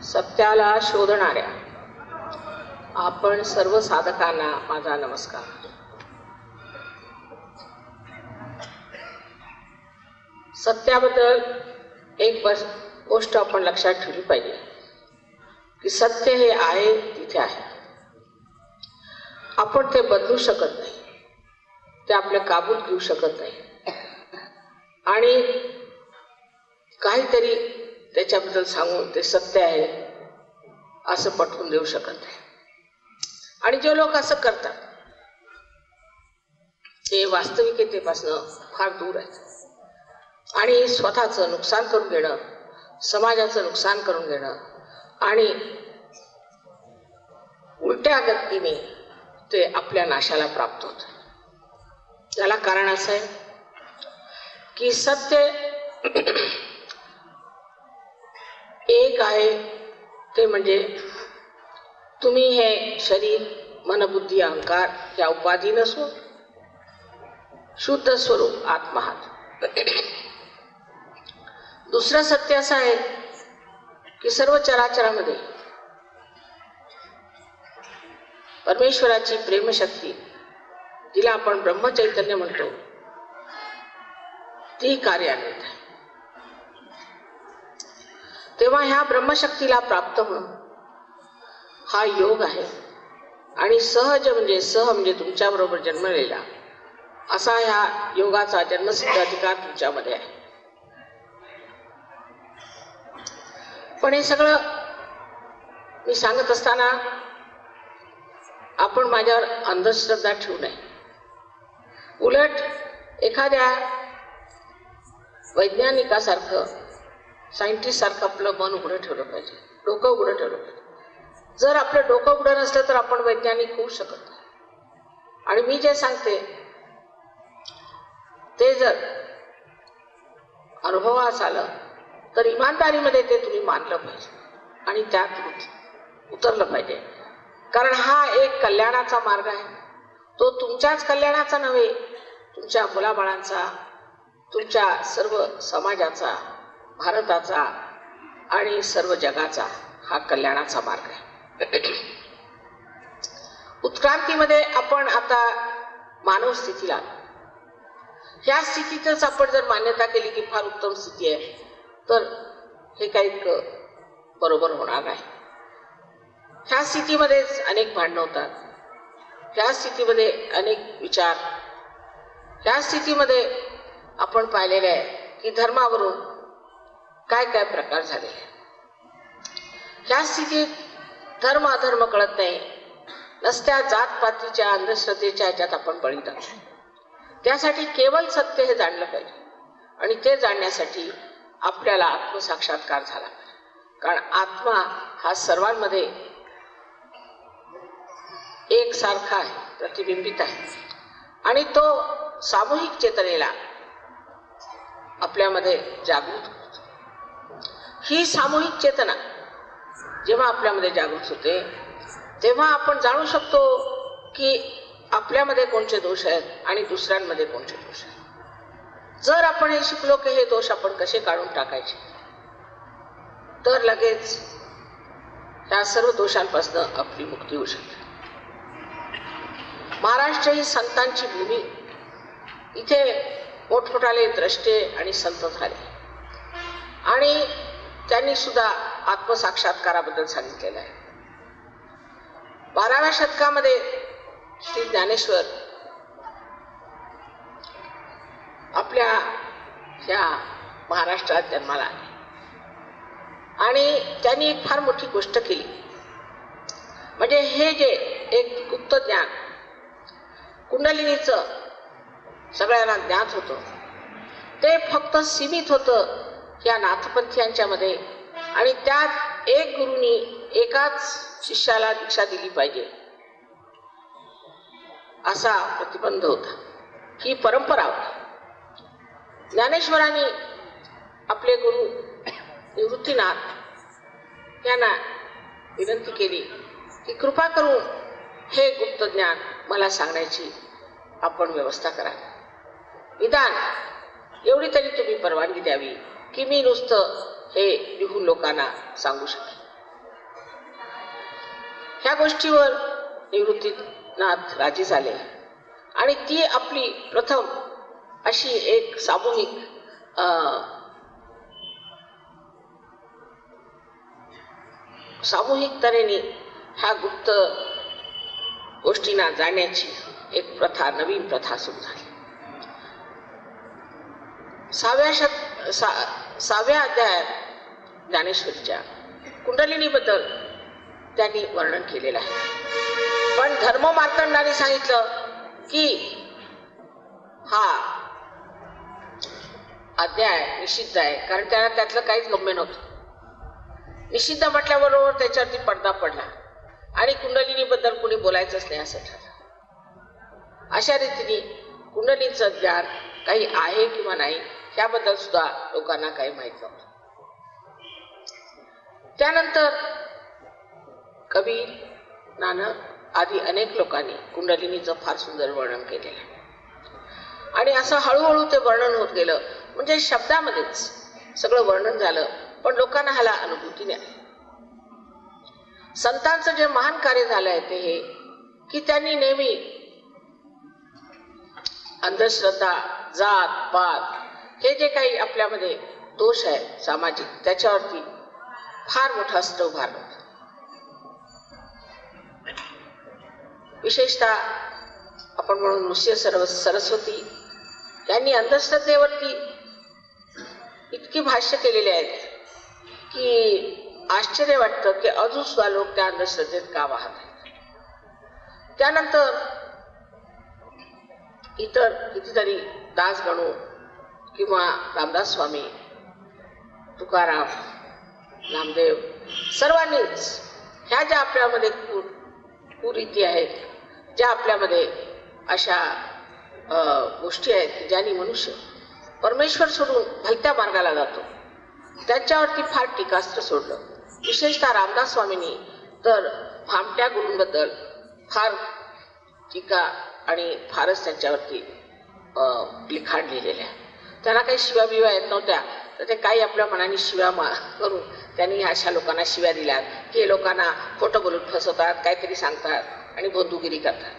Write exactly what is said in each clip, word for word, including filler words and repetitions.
सत्याला शोधणाऱ्या आपण सर्व साधकांना माझा नमस्कार. सत्याबद्दल एक गोष्ट आपण लक्षात ठेवली पाहिजे की सत्य हे आहे तिथे आहे. आपण ते बदलू शकत नाही, ते आपल्या काबूत घेऊ शकत नाही आणि काहीतरी त्याच्याबद्दल सांगून ते सत्य आहे असं पटवून देऊ शकत नाही. आणि जे लोक असं करतात ते वास्तविकतेपासून फार दूर आहेत आणि स्वतःचं नुकसान करून घेणं, समाजाचं नुकसान करून घेणं आणि उलट्या गतीने ते आपल्या नाशाला प्राप्त होत. त्याला कारण असं आहे की सत्य एक आहे, ते म्हणजे तुम्ही हे शरीर, मन, बुद्धी, अहंकार या उपाधी नसून शुद्ध स्वरूप आत्मा आहात. दुसरं सत्य असं आहे की सर्व चराचरामध्ये परमेश्वराची प्रेमशक्ती, जिला आपण ब्रह्मचैतन्य म्हणतो, ती कार्यान्वित आहे. तेव्हा ह्या ब्रह्मशक्तीला प्राप्त होणं हा योग आहे. आणि सहज म्हणजे सह म्हणजे तुमच्या बरोबर जन्मलेला असा ह्या योगाचा जन्मसिद्ध अधिकार तुमच्यामध्ये आहे. पण हे सगळं मी सांगत असताना आपण माझ्यावर अंधश्रद्धा ठेवू नये. उलट एखाद्या वैज्ञानिकासारखं, सायंटिस्ट सारखं आपलं मन उघडं ठेवलं पाहिजे, डोकं उघडं ठेवलं पाहिजे. जर आपलं डोकं उघडं नसलं तर आपण वैज्ञानिक होऊ शकत नाही. आणि मी जे सांगते ते जर अनुभवास आलं तर इमानदारीमध्ये ते तुम्ही मानलं पाहिजे आणि त्यात उतरलं पाहिजे. कारण हा एक कल्याणाचा मार्ग आहे. तो तुमच्याच कल्याणाचा नव्हे, तुमच्या मुलाबाळांचा, तुमच्या सर्व समाजाचा, भारताचा आणि सर्व जगाचा हा कल्याणाचा मार्ग आहे. उत्क्रांतीमध्ये आपण आता मानव स्थितीला, ह्या स्थितीतच आपण जर मान्यता केली की फार उत्तम स्थिती आहे तर हे काही बरोबर होणार नाही. ह्या स्थितीमध्येच अनेक भांडणं होतात, ह्या स्थितीमध्ये अनेक विचार, ह्या स्थितीमध्ये आपण पाहिलेले आहे की धर्मावरून काय काय प्रकार झालेले. ह्या स्थितीत धर्म अधर्म कळत नाही, नसत्या जातपातीच्या अंधश्रद्धेच्या ह्याच्यात आपण बळी जातो. त्यासाठी केवळ सत्य हे जाणलं पाहिजे आणि ते जाणण्यासाठी आपल्याला आत्मसाक्षात्कार झाला पाहिजे. कारण आत्मा हा सर्वांमध्ये एकसारखा आहे, प्रतिबिंबित आहे आणि तो सामूहिक चेतनेला आपल्यामध्ये जागृत होतो. ही सामूहिक चेतना जेव्हा आपल्यामध्ये जागृत होते तेव्हा आपण जाणू शकतो की आपल्यामध्ये कोणते दोष आहेत आणि दुसऱ्यांमध्ये कोणते दोष आहेत. जर आपण हे शिकलो की हे दोष आपण कसे काढून टाकायचे तर लगेच त्या सर्व दोषांपासून आपली मुक्ती होऊ शकते. महाराष्ट्र ही संतांची भूमी, इथे मोठमोठाले द्रष्टे आणि संत झाले आणि त्यांनी सुद्धा आत्मसाक्षात्काराबद्दल सांगितलेलं आहे. बाराव्या शतकामध्ये श्री ज्ञानेश्वर आपल्या ह्या महाराष्ट्रात जन्माला आले आणि त्यांनी एक फार मोठी गोष्ट केली. म्हणजे हे जे एक गुप्त ज्ञान, कुंडलिनीचं सगळ्यांना ज्ञात होतं, ते फक्त सीमित होतं या नाथपंथीयांच्या मध्ये आणि त्यात एक गुरुनी एकाच शिष्याला दीक्षा दिली पाहिजे असा प्रतिबंध होता. ही परंपरा होती. ज्ञानेश्वरांनी आपले गुरु निवृत्तीनाथ यांना विनंती केली की कृपा करून हे गुप्त ज्ञान मला सांगण्याची आपण व्यवस्था करा. निदान एवढी तरी तुम्ही परवानगी द्यावी की मी नुसतं हे लिहून लोकांना सांगू शकेन. त्या गोष्टीवर निवृत्तीनाथ राजी झाले आणि ती आपली प्रथम अशी एक सामूहिक सामूहिक तऱ्हेने ह्या गुप्त गोष्टींना जाण्याची एक प्रथा, नवीन प्रथा सुरू झाली. सहाव्या शत सा, सहाव्या अध्यायात ज्ञानेश्वरीच्या कुंडलिनी बद्दल त्यांनी वर्णन केलेलं आहे. पण धर्म मार्तंडाने सांगितलं की हा अध्याय निषिद्ध आहे, कारण त्याला त्यातलं काहीच गम्य नव्हतं. निषिद्ध म्हटल्याबरोबर त्याच्यावरती पडदा पडला आणि कुंडलिनी बद्दल कुणी बोलायचंच नाही असं ठरलं. अशा रीतीने कुंडलीचं ज्ञान काही आहे किंवा नाही त्याबद्दल सुद्धा लोकांना काही माहित नव्हतं. त्यानंतर कबीर, नानक आदी अनेक लोकांनी कुंडलिनीचं फार सुंदर वर्णन केलेलं आहे आणि असं हळूहळू ते वर्णन होत गेलं. म्हणजे शब्दामध्येच सगळं वर्णन झालं, पण लोकांना ह्याला अनुभूती नाही. संतांचं जे महान कार्य झालं आहे ते हे की त्यांनी नेहमी अंधश्रद्धा, जात पात हे जे काही आपल्यामध्ये दोष आहे सामाजिक, त्याच्यावरती फार मोठं अस्त्र उभारलं होतं. विशेषतः आपण म्हणून नृसिंह सर्व सरस्वती यांनी अंधश्रद्धेवरती इतकी भाष्य केलेले आहेत की आश्चर्य वाटतं की अजून सुद्धा लोक त्या अंधश्रद्धेत का वाहत आहेत. त्यानंतर इतर कितीतरी दासगणू किंवा रामदास स्वामी, तुकाराम, नामदेव सर्वांनीच ह्या ज्या आपल्यामध्ये कुरीती आहेत, ज्या आपल्यामध्ये अशा गोष्टी आहेत ज्यांनी मनुष्य परमेश्वर सोडून भलत्या मार्गाला जातो, त्यांच्यावरती फार टीकास्त्र सोडलं. विशेषतः रामदास स्वामींनी तर भामट्या गुरूंबद्दल फार टीका आणि फारच त्यांच्यावरती लिखाण लिहिलेलं आहे. त्यांना काही शिव्या बिव्या येत नव्हत्या, तर ते काही आपल्या मनाने शिव्या मा करून त्यांनी अशा लोकांना शिव्या दिल्या की हे लोकांना खोटं बोलून फसवतात, काहीतरी सांगतात आणि बंधुगिरी करतात.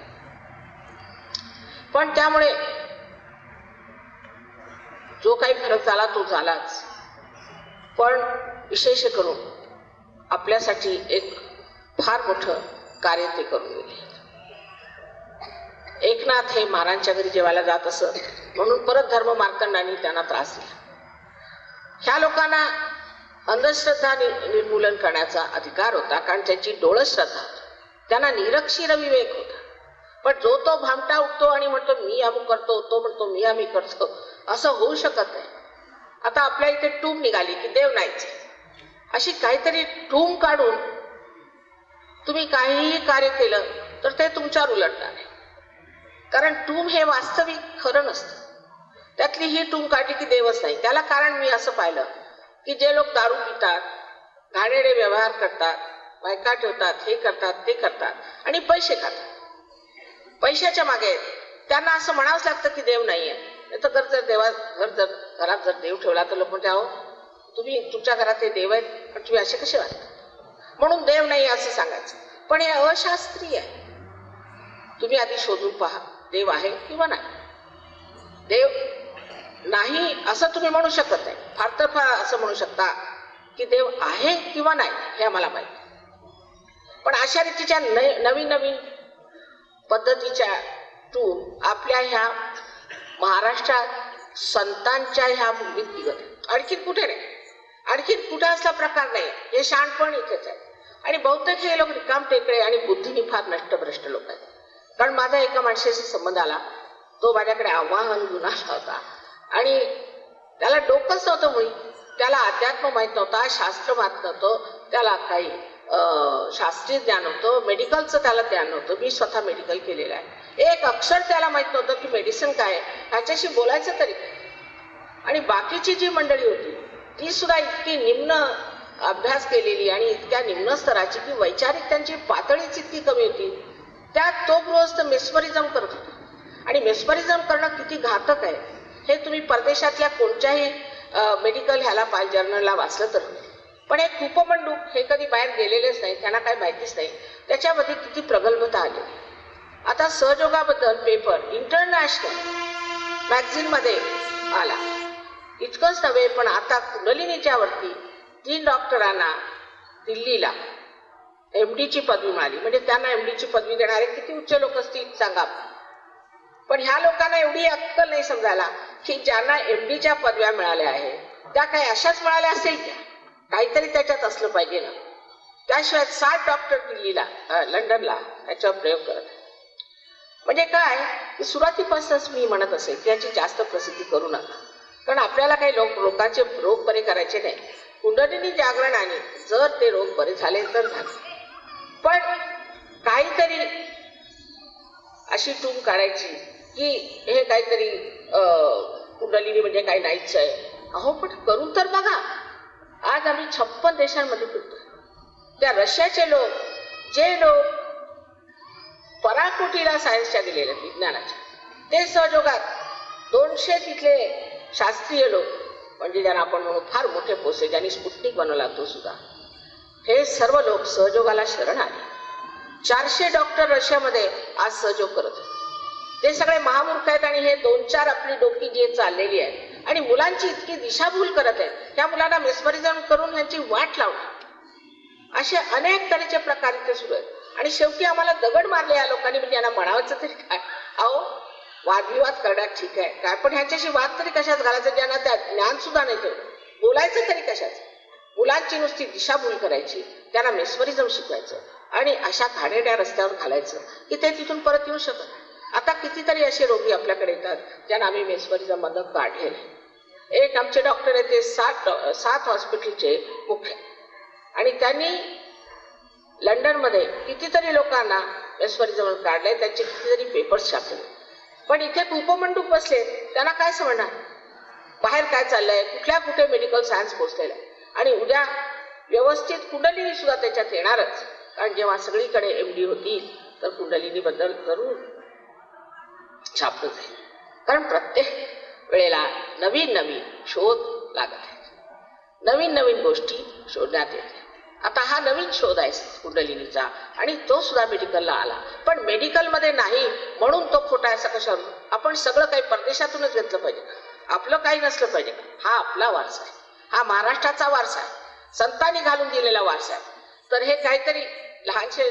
पण त्यामुळे जो काही फरक झाला तो झालाच, पण विशेष करून आपल्यासाठी एक फार मोठं कार्य ते करून गेले. एकनाथ हे महाराजांच्या घरी जेवायला जात असत, म्हणून परत धर्म मार्तंडांनी त्यांना त्रास दिला. ह्या लोकांना अंधश्रद्धा निर्मूलन करण्याचा अधिकार होता, कारण त्यांची डोळस श्रद्धा होती, त्यांना निरक्षीर विवेक होता. पण जो तो भामटा उठतो आणि म्हणतो मी अमुक करतो, तो म्हणतो मी आम्ही करतो, असं होऊ शकत नाही. आता आपल्या इथे टूम निघाली की देव नाहीच, अशी काहीतरी टूम काढून तुम्ही काहीही कार्य केलं तर ते तुमच्यावर उलटणार आहे. कारण टूम हे वास्तविक खरं नसतं. त्यातली ही टूम काढली की देवच नाही. त्याला कारण मी असं पाहिलं की जे लोक दारू पितात, घाणेरडे व्यवहार करतात, बायका ठेवतात, हे करतात ते करतात आणि पैसे खातात, पैशाच्या मागे त्यांना असं म्हणावंच लागतं की देव नाहीये. नाही तर जर देवा घर जर घरात जर देव ठेवला तर लोक म्हणते अहो तुम्ही तुमच्या घरात हे देव आहेत, पण तुम्ही असे कसे वाटता, म्हणून देव नाही असं सांगायचं. पण हे अशास्त्रीय आहे. तुम्ही आधी शोधून पहा देव आहे किंवा नाही. देव नाही असं तुम्ही म्हणू शकत नाही. फार तर फार असं म्हणू शकता की देव आहे किंवा नाही हे आम्हाला माहिती. पण अशा रीतीच्या नवीन नवीन पद्धतीच्या टूम आपल्या ह्या महाराष्ट्रात संतांच्या ह्या भूमीत निघत, आणखीन कुठे नाही, आणखीन कुठे असला प्रकार नाही. हे शहाणपण इथेच आहे. आणि बहुतेक हे लोक रिकाम टेकडे आणि बुद्धीने फार नष्टभ्रष्ट लोक आहेत. कारण माझा एका माणसाशी संबंध आला, तो माझ्याकडे आवाहन घेऊन आला होता आणि त्याला डोकंच नव्हतं मुळी, त्याला अध्यात्म माहीत नव्हता, शास्त्र माहीत नव्हतं, त्याला काही शास्त्रीय ज्ञान होतं, मेडिकलचं त्याला ज्ञान नव्हतं. मी स्वतः मेडिकल केलेलं आहे. एक अक्षर त्याला माहीत नव्हतं की मेडिसिन काय आहे, ह्याच्याशी बोलायचं तरी. आणि बाकीची जी मंडळी होती ती सुद्धा इतकी निम्न अभ्यास केलेली आणि इतक्या निम्न स्तराची की वैचारिक त्यांची पातळीच इतकी कमी होती. त्यात तो गृहस्थ मेस्मरिझम करत होता. आणि मेस्मरिझम करणं किती घातक आहे हे तुम्ही परदेशातल्या कोणत्याही मेडिकल ह्याला पाय जर्नलला वाचलं तर. पण हे कुपमंडूक हे कधी बाहेर गेलेलेच नाही, त्यांना काही माहितीच नाही. त्याच्यामध्ये किती प्रगल्भता आली. आता सहयोगाबद्दल पेपर इंटरनॅशनल मॅगझिन मध्ये आला. इतकंच नव्हे, पण आता कुंडलिनीच्या वरती तीन डॉक्टरांना दिल्लीला एमडीची पदवी मिळाली. म्हणजे त्यांना एमडीची पदवी देणारे किती उच्च लोक असतील सांगा. पण ह्या लोकांना एवढी अक्कल नाही समजायला की ज्यांना एमडीच्या पदव्या मिळाल्या आहेत त्या काही अशाच मिळाल्या असेल क्या, काहीतरी त्याच्यात असलं पाहिजे ना. त्याशिवाय सात डॉक्टर दिल्लीला लंडनला याच्यावर प्रयोग करत आहे. म्हणजे काय की सुरुवातीपासूनच मी म्हणत असे की याची जास्त प्रसिद्धी करू नका, कारण आपल्याला काही लोक लोकांचे रोग बरे करायचे नाही. कुंडलिनी जागरणाने जर ते रोग बरे झाले तर झाले, पण काहीतरी अशी टूम काढायची की हे काहीतरी कुंडलिनी म्हणजे काही नाहीच आहे. अहो पण करून तर बघा. आज आम्ही छप्पन देशांमध्ये फिरतो. त्या रशियाचे लोक, जे लोक पराकोटीला सायन्सच्या गेलेले विज्ञानाच्या, ते सहयोगात दोनशे तिथले शास्त्रीय लोक, म्हणजे ज्यांना आपण म्हणू फार मोठे पोसे, ज्यांनी स्पुटनिक बनवला तो सुद्धा, हे सर्व लोक सहयोगाला शरण आले. चारशे डॉक्टर रशियामध्ये आज सहयोग करत होते. ते सगळे महामूर्ख आहेत आणि हे दोन चार आपली डोकी जी चाललेली आहे आणि मुलांची इतकी दिशाभूल करत आहेत, त्या मुलांना मेस्मरिझम करून यांची वाट लावणे, असे अनेक तऱ्हेचे प्रकार इथे सुरू आहेत. आणि शेवटी आम्हाला दगड मारले या लोकांनी, म्हणजे यांना म्हणावंच तरी काय. अहो वादविवाद करण्यात ठीक आहे काय, पण ह्यांच्याशी वाद तरी कशाच घालायचं ज्यांना त्या ज्ञान सुद्धा नाही ठेवलं. बोलायचं तरी कशाच. मुलांची नुसती दिशाभूल करायची, त्यांना मेस्मरिझम शिकवायचं आणि अशा घाणेरड्या रस्त्यावर घालायचं की ते तिथून परत येऊ शकत. आता कितीतरी असे रोगी आपल्याकडे येतात ज्यांना आम्ही मेस्मरिझम मधून काढलेले. एक आमचे डॉक्टर आहे, ते सात सात हॉस्पिटलचे मुख्य, आणि त्यांनी लंडनमध्ये कितीतरी लोकांना मेस्मरिझम काढले, त्यांचे कितीतरी पेपर्स छापले. पण इथे उपमंडूप बसले, त्यांना काय समजणार बाहेर काय चाललंय, कुठल्या कुठे मेडिकल सायन्स पोहोचलेलं आहे. आणि उद्या व्यवस्थित कुंडलिनी सुद्धा त्याच्यात येणारच, कारण जेव्हा सगळीकडे एमडी होती तर कुंडलिनी बद्दल जरूर छापलं जाईल. कारण प्रत्येक वेळेला नवीन नवीन शोध लागत आहेत, नवीन नवीन गोष्टी शोधण्यात येते. आता हा नवीन शोध आहे कुंडलिनीचा आणि तो सुद्धा मेडिकलला आला. पण मेडिकलमध्ये नाही म्हणून तो खोटा आहे असं कशावर. आपण सगळं काही परदेशातूनच घेतलं पाहिजे, आपलं काही नसलं पाहिजे. हा आपला वारसा आहे, हा महाराष्ट्राचा वारसा आहे, संतांनी घालून दिलेला वारसा आहे. तर हे काहीतरी लहानशे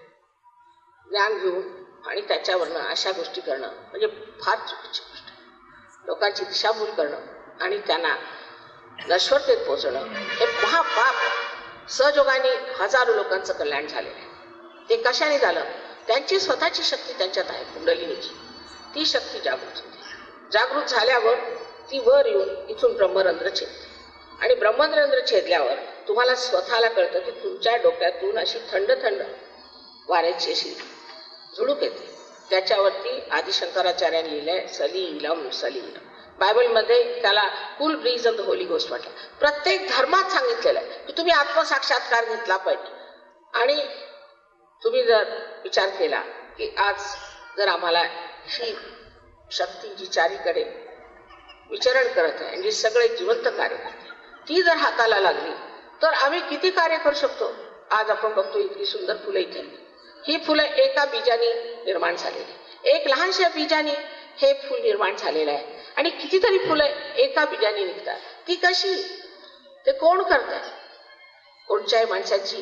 ज्ञान घेऊन आणि त्याच्यावरनं अशा गोष्टी करणं म्हणजे फार चुकीची गोष्ट आहे. लोकांची दिशाभूल करणं आणि त्यांना नश्वरतेत पोचणं हे महापाप. सहयोगाने हजारो लोकांचं कल्याण झालेलं आहे. ते कशाने झालं? त्यांची स्वतःची शक्ती त्यांच्यात आहे, कुंडलिनीची. ती शक्ती जागृत होती. जागृत झाल्यावर ती वर येऊन इथून ब्रह्मरंध्र छेदते आणि ब्रह्मरंध्र छेदल्यावर तुम्हाला स्वतःला कळतं की तुमच्या डोक्यातून अशी थंड थंड वाऱ्याची अशी झुळूक येते. त्याच्यावरती आदिशंकराचार्यांनी लिहिलंय सलीलम सलीलम. बायबलमध्ये त्याला cool breeze of the holy ghost म्हटलं. प्रत्येक धर्मात सांगितलेलं आहे की तुम्ही आत्मसाक्षात्कार घेतला पाहिजे. आणि तुम्ही जर विचार केला की आज जर आम्हाला ही शक्ती जी चारीकडे विचरण करत आहे आणि सगळे जिवंत कार्य करते ती जर हाताला लागली तर आम्ही किती कार्य करू शकतो. आज आपण बघतो इतकी सुंदर फुलं इथे. ही फुलं एका बीजाने निर्माण झालेली, एक लहानशा बीजाने हे फुल निर्माण झालेलं आहे आणि कितीतरी फुलं एका बीजाने निघतात. ती कशी, ते कोण करतात? कोणत्याही माणसाची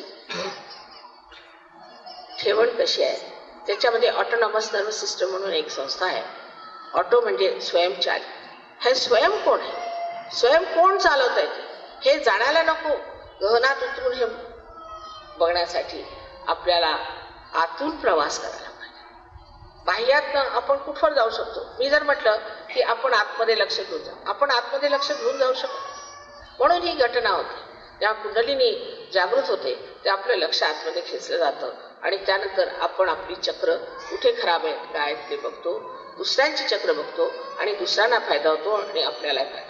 ठेवण कशी आहे त्याच्यामध्ये ऑटोनॉमस नर्वस सिस्टम म्हणून एक संस्था आहे. ऑटो म्हणजे स्वयंचालित. हे स्वयं कोण आहे, स्वयं कोण चालवत आहे हे जाणायला नको. गहनात उतरून हे बघण्यासाठी आपल्याला आतून प्रवास करायला पाहिजे. बाह्यातनं आपण कुठवर जाऊ शकतो. मी जर म्हटलं की आपण आतमध्ये लक्ष घेऊन जाऊ, आपण आतमध्ये लक्ष घेऊन जाऊ शकतो. म्हणून ही घटना होते. जेव्हा कुंडलिनी जागृत होते ते आपलं लक्ष आतमध्ये खेचलं जातं आणि त्यानंतर आपण आपली चक्र कुठे खराब आहेत काय ते बघतो, दुसऱ्यांची चक्र बघतो आणि दुसऱ्यांना फायदा होतो आणि आपल्याला फायदा.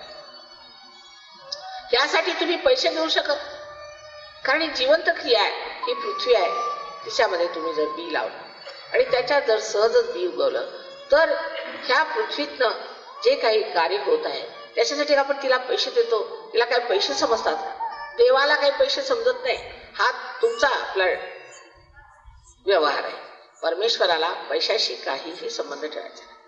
यासाठी तुम्ही पैसे घेऊ शकत, कारण ही जिवंत क्रिया आहे, ही पृथ्वी आहे. तिच्यामध्ये तुम्ही जर बी लावलं आणि त्याच्यात जर सहजच बी उगवलं तर ह्या पृथ्वीतनं जे काही कार्य होत आहे त्याच्यासाठी आपण तिला पैसे देतो. तिला काही पैसे समजतात? देवाला काही पैसे समजत नाही. हा तुमचा आपला व्यवहार आहे. परमेश्वराला पैशाशी काहीही संबंध ठेवायचा नाही.